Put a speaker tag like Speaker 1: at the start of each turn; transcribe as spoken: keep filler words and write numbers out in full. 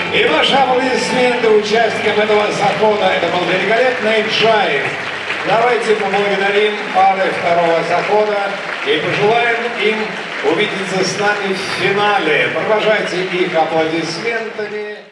Speaker 1: И ваши аплодисменты участникам этого захода. Это был великолепный джайв. Давайте поблагодарим пары второго захода и пожелаем им увидеться с нами в финале. Провожайте их аплодисментами.